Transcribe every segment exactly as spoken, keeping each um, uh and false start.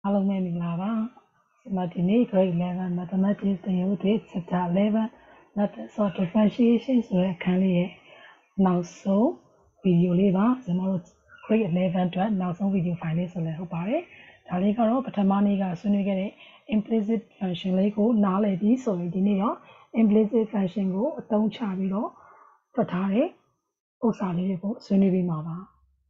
Hello, ma'am. Lava. Martini, grade eleven, mathematics, the youth, chapter eleven, methods of differentiation, so I can leave. Now, so, video lever, the grade eleven to now some video finally, so let about it. Taligaro, but a maniga, soon you get it. Implicit function, lego, now lady, so we didn't implicit function go, don't chabilo, patare, osaligo, soon you be mama.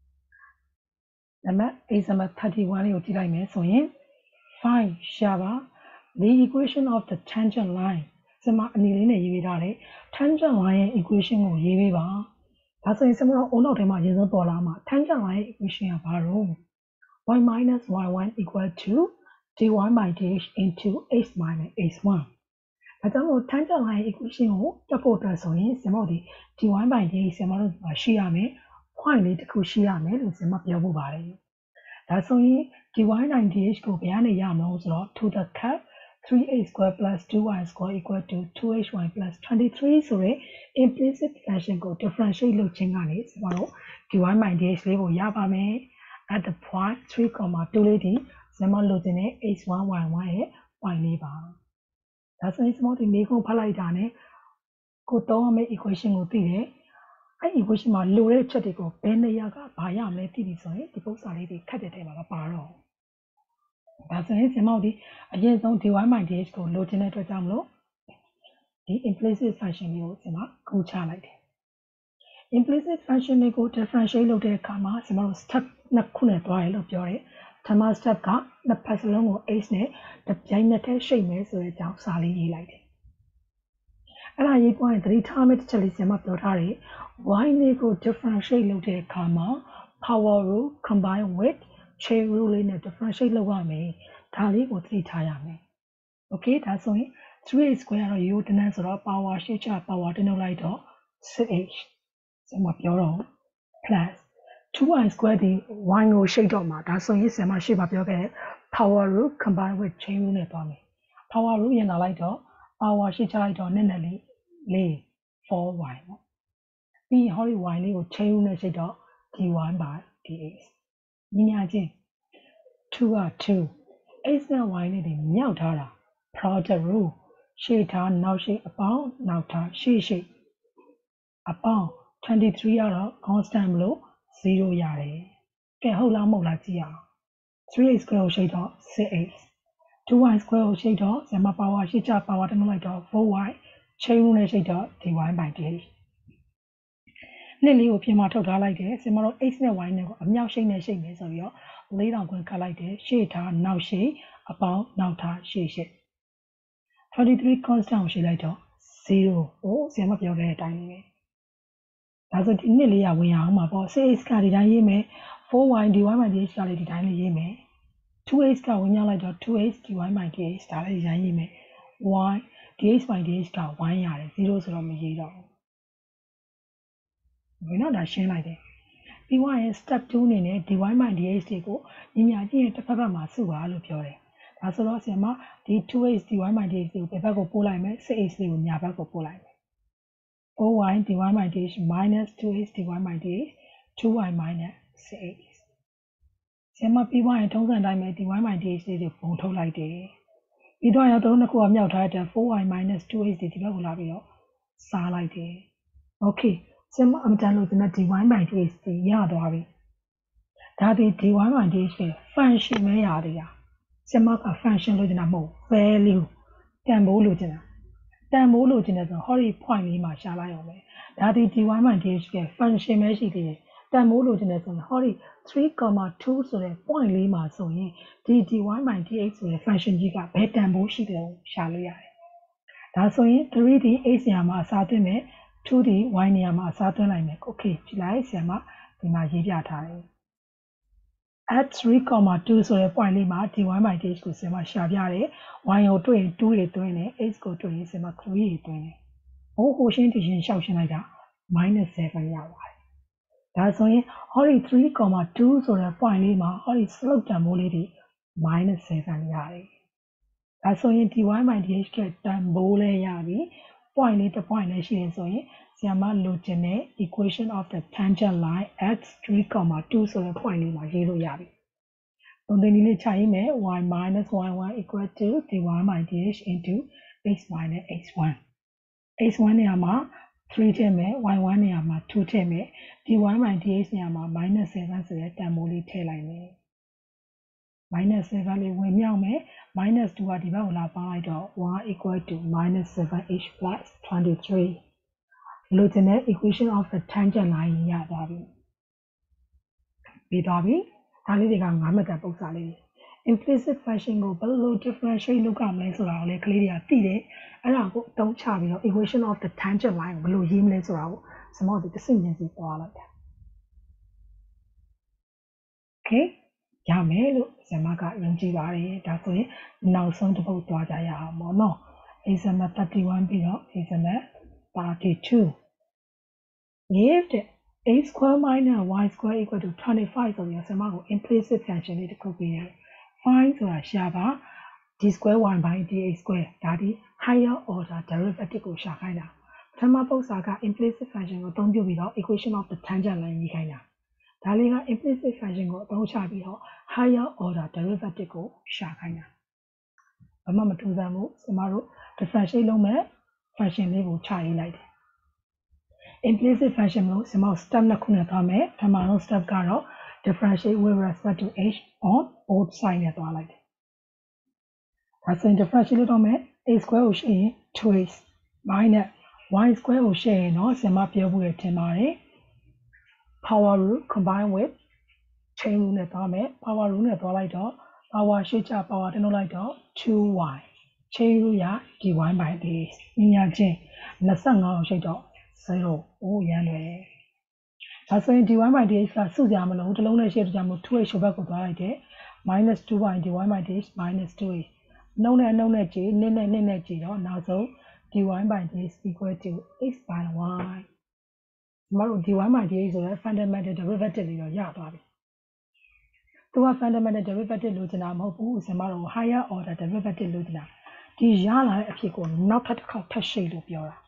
The map is a thirty-one, you did I mean, so in. Fine, Shaba. The equation of the tangent line. Sema anilin ne yibidare. Tangent line equation ko yibi ba. Da so yin sema ono de ma yin so paw la ma. Tangent line equation ya ba ro. Y minus y one equal to dy by dx into x minus x one. Daကြောင့်မို့ tangent line equation ကိုတက်ဖို့အတွက်ဆိုရင်စင်မောက်ဒီ dy by dx စင်မောက်တို့မှာရှိရမယ် point လေးတစ်ခုရှိရမယ်လို့စင်မောက်ပြောဖို့ပါတယ်ဒါဆိုရင် dy nine dx ကိုဘယ်ကနေရမလို့ဆိုတော့ to the cut three x squared plus two y squared equal to two h y plus twenty-three ဆိုတဲ့ implicit function ကို differentiate လုပ်ခြင်းကနေစင်မောက်တို့ dy by dx လေးကိုရပါမယ် at the point three comma two လေးဒီစင်မောက်လို့တင်တဲ့ x one y one ရဲ့ point လေးပါဒါဆိုရင်စမောက်ဒီမေးခွန်းဖတ်လိုက်တာနဲ့ကိုသုံးရမယ့် equation ကိုသိတယ်အဲ့ equation မှာလိုတဲ့ချက်တွေကိုဘယ်နေရာကဘာရမလဲသိပြီဆိုရင်ဒီပုဒ်စာလေးတွေခက်တဲ့ထဲမှာမပါတော့ဒါဆိုရင်စမောက်ဒီအရင်ဆုံး dy by dx ကိုလိုချင်တဲ့အတွက်ကြောင့်မလို့ဒီ implicit function လေးကိုဒီမှာကူချလိုက်တယ် implicit function လေးကို differentiate လုပ်တဲ့အခါမှာစမောက် step နှစ်ခုနဲ့တွားရလို့ပြောတယ်ပထမ step ကနှစ်ဖက်စလုံးကို x နဲ့တပြိုင်နက်တည်းရှိတ်မယ်ဆိုတဲ့အကြောင်းစာလေးရေးလိုက်တယ်အဲ့ဒါရေးသွားရင်သတိထားမယ့်တစ်ချက်လေးဆင်မပြောထားတယ် y လေးကို differentiate လုပ်တဲ့အခါမှာ power rule combine with chain rule လေးနဲ့ differentiate လုပ်ရမယ်ဒါလေးကိုသတိထားရမယ် okay ဒါဆိုရင် three x square ကတော့ရိုးတန်းဆိုတော့ power ရှိချ power တနှုတ်လိုက်တော့ six h ဆင်မပြောတော့ plus two y square ဒီ y ကိုရှိတ်တော့မှာဒါဆိုရင်ဆင်မရှိပါပြောခဲ့တဲ့ power rule combine with chain rule နဲ့သွားမယ် power rule ရင်လာလိုက်တော့ power ရှိချလိုက်တော့နည်းနည်းလေးလေး four y ပေါ့ပြီးဟောဒီ y လေးကို chain rule နဲ့ရှိတ်တော့ dy by dx ညီညာချင်း two ကtwo x နဲ့ y နဲ့ဒီမြောက်ထားတာ product rule ရှေ့ထားနောက်ရှေ့အပေါင်းနောက်ထားရှေ့ရှေ့အပေါင်း twenty-three ကတော့ constant မလို့ zero ရတယ်ကဲဟုတ်လားမဟုတ်လားကြည့်အောင် three x square ကိုရှိတ်တော့ six x two y square ကိုရှိတ်တော့ဇမ power ရှိချ power တနှုတ်လိုက်တော့ four y chain rule နဲ့ရှိတ်တော့ dy by dx နှစ်လေးကိုပြင်မာထုတ်ထားလိုက်တယ်စင်မတော့ x နဲ့ y နဲ့ကိုအမြောက်ရှိတ်နဲ့ရှိတ်မယ်ဆိုပြီးတော့လေးတောင်ခွင့်ခတ်လိုက်တယ်ရှေ့ထားနောက်ရှေ့အပေါင်းနောက်ထားရှေ့ရှေ့ twenty-three constant ကိုရှိလိုက်တော့ zero ဟိုဆင်မပြောခဲ့တဲ့အတိုင်းပဲဒါဆိုဒီနှစ်လေးရဝင်ရအောင်မှာပေါ့ six x ကဒီတိုင်းရေးမယ် four y dy by dx ကလည်းဒီတိုင်းလေးရေးမယ် two x ကဝင်ရလိုက်တော့ two x dy by dx ဒါလည်းဒီတိုင်းရေးမယ် y dx by dx ကoneရတယ် zero ဆိုတော့မရေးတော့ဘူးဘယ်တော့ဒါရှင်းလိုက်တယ်ပြီးွားရင် step two အနေနဲ့ dy by dx တွေကိုညီညာချင်းရဲ့တစ်ဖက်ဖက်မှာစုပါလို့ပြောတယ်ဒါဆိုတော့ဆင်မဒီ two x dy by dx ကိုဘယ်ဘက်ကိုပို့လိုက်မယ် six x လေးကိုညာဘက်ကိုပို့လိုက်မယ် four y dy by dx minus two x dy by dx two y minus six x ဆင်မပြီးွားရင်ထုံးစံတိုင်းပဲ dy by dx လေးကိုပုံထုတ်လိုက်တယ်ပြီးတော့ရောတို့နှစ်ခုကမြောက်ထားတဲ့ four y minus two x ဒီဘက်ကိုလာပြီးတော့စားလိုက်တယ် okay ဆင်မအမတန်လို့ဒီနဲ့ dy by dx ဒီရသွားပြီဒါဒီ dy by dx ရဲ့ function ပဲရသေးတာဆင်မက function လို့ကျင်တာမဟုတ် value တန်ဖိုးလို့ကျင်တာတန်ဖိုးလို့ကျင်တဲ့ဆိုဟောဒီ point လေးမှာရှာလိုက်အောင်ပဲဒါဒီ dy by dx ရဲ့ function ပဲရှိသေးတယ်တန်ဖိုးလို့ကျင်တဲ့ဆိုရင်ဟောဒီ three comma two ဆိုတဲ့ point လေးမှာဆိုရင်ဒီ dy by dx ဆိုတဲ့ function ကြီးကဘယ်တန်ဖိုးရှိတယ်ရှာလို့ရတယ်ဒါဆိုရင် three ဒီ x နေရာမှာအစားသွင်းမယ်twoဒီ y နေရာမှာအစားသွင်းလိုက်မယ် okay ကြည့်လိုက်ဆရာမဒီမှာရေးပြထားတယ် at three comma two ဆိုတဲ့ point လေးမှာ dy by dx ကိုဆရာမရှာပြတယ် y ကိုတွေ့ရင်twoတွေသွင်းတယ် x ကိုတွေ့ရင်ဆရာမthreeတွေသွင်းတယ်ဟိုဟိုရှင်းဒီရှင်းရှောက်ရှင်းလိုက်တာ minus seven ရပါတယ်ဒါဆိုရင်ဟောဒီ three comma two ဆိုတဲ့ point လေးမှာဟောဒီ slope တန်ဖိုးလေးတွေ minus seven ရတယ်ဒါဆိုရင် dy by dx ကတန်ဖိုးလေးရပြီ point လေးတစ် point လေးရှိရင်ဆိုရင်ဆရာမလိုချင်တဲ့ equation of the tangent line at three comma two ဆိုတဲ့ point လေးမှာရေးလို့ရပြီသုံးသိန်းလေးချရေးမယ် y minus y one equal to dy by dx into x minus x one x one နေရာမှာthree ထည့်မယ် y one နေရာမှာtwoထည့်မယ် dy by dx နေရာမှာ minus seven ဆိုတဲ့တန်ဖိုးလေးထည့်လိုက်မယ် minus seven လေးဝင်မြောက်မယ် minus two ကဒီဘက်ကိုလာပေါင်းလိုက်တော့ y equal to minus seven h plus twenty-three လိုချင်တဲ့ equation of the tangent line ရသွားပြီပြီးသွားပြီဒါလေးတွေကငါးမှတ်တဲ့ပုံစံလေး implicit function ကိုဘယ်လို differentiate လုပ်ရမလဲဆိုတာကိုလည်းကလေးတွေကသိတယ်အဲ့ဒါကိုအသုံးချပြီးတော့ equation of the tangent line ကိုဘယ်လိုရေးမလဲဆိုတာကိုကျွန်တော်တို့တစ်စိမ့်ချင်းစီသွားလိုက်တာ okay ရမယ်လို့ဆရာမကယုံကြည်ပါတယ်ဒါဆိုရင်နောက်ဆုံးတစ်ပုဒ်သွားကြရအောင်ပေါ့နော် example thirty-one ပြီးတော့ example thirty-two if the a square minus y square equal to twenty-five ဆိုပြီးတော့ဆရာမကို implicit function လေးတစ်ခုပေးရတယ် find ဆိုတာရှာပါ d square y by dx square ဒါဒီ higher order derivative ကိုရှာခိုင်းတာပထမပုဒ်စာက implicit function ကိုအသုံးပြုပြီးတော့ equation of the tangent line ရေးခိုင်းတာဒါလေးက implicit function ကိုအသုံးချပြီးတော့ higher order derivative ကိုရှာခိုင်းတာဘာမှမထူးဆန်းဘူးကျမတို့ differentiate လုပ်မဲ့ function လေးကိုချရေးလိုက်တယ် implicit function လို့ကျမတို့ step နှစ်ခုနဲ့သွားမယ်ပထမဆုံး step ကတော့ differentiate with respect to h on both sides နဲ့သွားလိုက်တယ်ဒါဆိုရင် differentiate လုပ်တော့မယ် a square ကိုရှင်းရင် two x minus y square ကိုရှင်းရင်တော့ကျမပြောဖို့ရထင်ပါတယ် power rule combined with chain rule နဲ့သွားမယ် power rule နဲ့သွားလိုက်တော့ power ရှေ့ချ power တက်လုပ်လိုက်တော့ two y chain rule ရ dy by dx ညညာချင်းtwenty-fiveကိုရှိတော့zero အိုးရမ်းတယ်ဒါဆိုရင် dy by dx ကစုကြမလို့တစ်လုံးနဲ့ရှေ့ကြမလို့ two h ဘက်ကိုသွားလိုက်တယ် minus two y dy by dx minus two h နှုတ်နဲ့နှုတ်နဲ့ကြည့်နည်းနဲ့နည်းနဲ့ကြည့်တော့နောက်ဆုံး dy by dx equal to x by y ကျမတို့ dy by dx ဆိုတဲ့ fundamental derivative လေးတော့ရသွားပြီသူက fundamental derivative လို့ချင်တာမဟုတ်ဘူးကျမတို့ higher order derivative လို့ချင်တာဒီရလာတဲ့အဖြစ်ကိုနောက်ထပ်တစ်ခေါက်ထပ်ရှိလို့ပြောတာ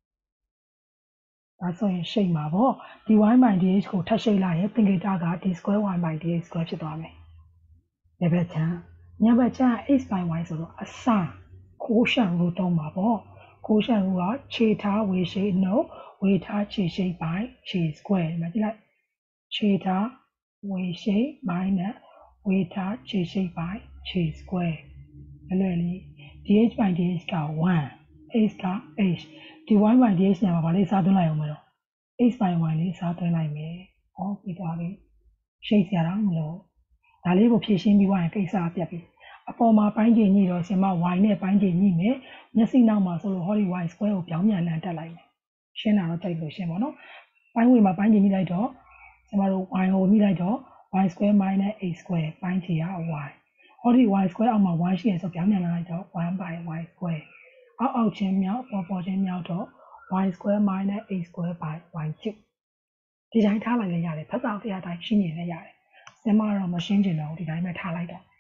ဒါဆိုရင်ရှိမှာပေါ့ dy by dx ကိုထပ်ရှိလိုက်ရင်သင်္ကေတက d square y by dx square ဖြစ်သွားမယ်ဒီဘက်ချမ်းညဘက်ချမ်း x by y ဆိုတော့အစခိုးရှံကိုသုံးပါပေါ့ခိုးရှံကခြေထားဝေရှိနှုတ်ဝေထားခြေရှိ by ခြေ square မှာကြည့်လိုက်ခြေထားဝေရှိ minus ဝေထားခြေရှိ by ခြေ square အလွယ်လေး dh by dx ကone x ကh dy by dx ညမှာဗာလေးစားသွင်းလိုက်အောင်မလို့ x by y လေးစားသွင်းလိုက်မယ်ဟောပြီးသွားပြီရှိတ်စရာတော့မလို့ဒါလေးကိုဖြည့်ရှင်းပြီးသွားရင်ကိစ္စအပြတ်ပြီအပေါ်မှာပိုင်းကျင်ညိတော့ဆင်မ y နဲ့ပိုင်းကျင်ညိမယ်မျက်စိနောက်မှာဆိုလို့ဟောဒီ y square ကိုပြောင်းပြန်လန်တက်လိုက်မယ်ရှင်းတာတော့ကြိုက်လို့ရှင်းပါတော့ပိုင်းဝေမှာပိုင်းကျင်ညိလိုက်တော့ဆင်မတို့ y ကိုညိလိုက်တော့ y square minus x square ပိုင်းချီရ y ဟောဒီ y square အောက်မှာoneရှိရဆိုပြောင်းပြန်လာလိုက်တော့ one by y square အောက်အောက်ချင်းမြောက်ပေါ်ပေါ်ချင်းမြောက်တော့ y square minus x square by y cube ဒီတိုင်းထားလိုက်လည်းရတယ်ဖတ်စာတရားတိုင်းရှင်းနေလည်းရတယ်ဆင်မတော့မရှင်းချင်တော့ဒီတိုင်းပဲထားလိုက်တော့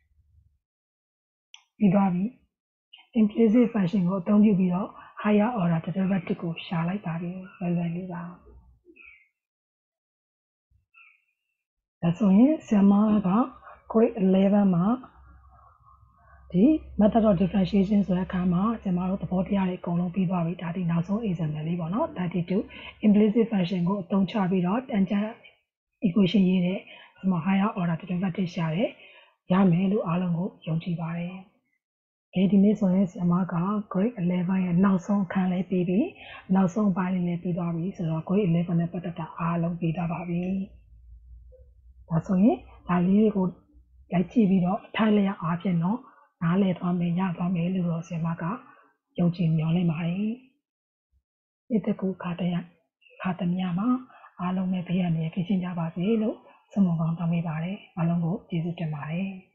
ပြီးသွားပြီ implicit function ကိုအသုံးပြုပြီးတော့ higher order derivative ကိုရှာလိုက်ပါပြီလွယ်လွယ်လေးပါဒါဆိုရင်ဆင်မက grade eleven မှာဒီ method of differentiation ဆိုတဲ့အခါမှာကျွန်တော်တို့သဘောတရားတွေအကုန်လုံးပြီးသွားပြီဒါဒီနောက်ဆုံး example လေးပေါ့နော် thirty-two implicit function ကိုအသုံးချပြီးတော့ tangent equation ရေးတဲ့ဒီမှာ higher order derivative ရှာတယ်ရမယ်လို့အားလုံးကိုယုံကြည်ပါတယ်အဲဒီနေ့ဆိုရင်ကျွန်မက grade eleven ရဲ့နောက်ဆုံးအခန်းလေးပြီးပြီနောက်ဆုံးပိုင်းလေးလည်းပြီးသွားပြီဆိုတော့ grade eleven နဲ့ပတ်သက်တာအားလုံးပြီးသွားပါပြီဒါဆိုရင်ဒါလေးကိုရိုက်ကြည့်ပြီးတော့အထိုက်လျောက်အားဖြင့်တော့နားလည်သွားမယ်ရသွားမယ်လို့တော့ဆင်မကယုံကြည်မျှော်လင့်ပါတယ်ဒီတကူခါတရခါတမြမှာအားလုံးပဲဘေးရန်ရကင်းရှင်းကြပါစေလို့ဆုမွန်ကောင်းတောင်းပေးပါတယ်အားလုံးကိုကျေးဇူးတင်ပါတယ်